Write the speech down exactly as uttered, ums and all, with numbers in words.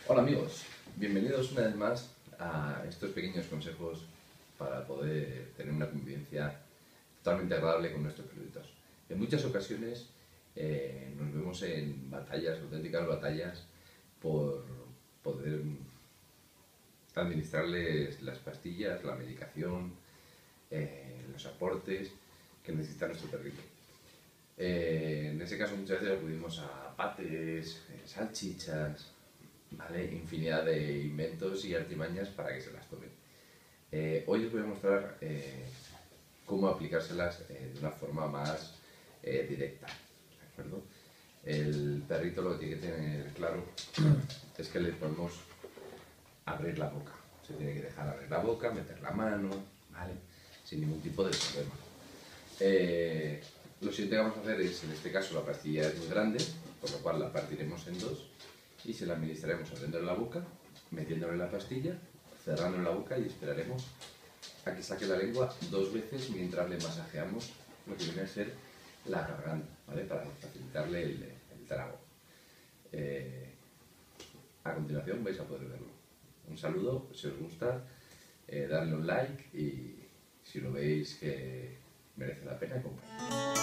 Hola amigos, bienvenidos una vez más a estos pequeños consejos para poder tener una convivencia totalmente agradable con nuestros perritos. En muchas ocasiones eh, nos vemos en batallas, auténticas batallas, por poder administrarles las pastillas, la medicación, eh, los aportes que necesita nuestro perrito. Eh, en ese caso muchas veces acudimos a pates, eh, salchichas, ¿vale? Infinidad de inventos y artimañas para que se las tomen. Eh, hoy os voy a mostrar eh, cómo aplicárselas eh, de una forma más eh, directa, ¿de acuerdo? El perrito lo que tiene que tener claro es que le podemos abrir la boca. Se tiene que dejar abrir la boca, meter la mano, ¿vale? Sin ningún tipo de problema. Eh, lo siguiente que vamos a hacer es, en este caso la pastilla es muy grande, por lo cual la partiremos en dos y se la administraremos abriendo la boca, metiéndole la pastilla, cerrando la boca y esperaremos a que saque la lengua dos veces mientras le masajeamos lo que viene a ser la garganta, ¿vale? Para facilitarle el, el trago. Eh, a continuación vais a poder verlo. Un saludo, si os gusta, eh, darle un like y si lo veis que merece la pena, compartir.